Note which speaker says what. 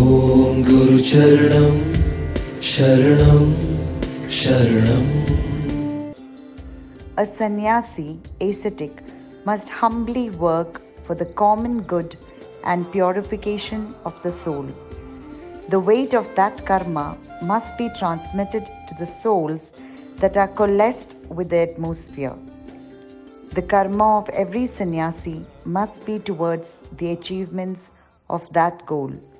Speaker 1: Om Guru Charanam Sharanam Sharanam.
Speaker 2: A sannyasi, ascetic, must humbly work for the common good and purification of the soul. The weight of that karma must be transmitted to the souls that are coalesced with the atmosphere. The karma of every sannyasi must be towards the achievements of that goal.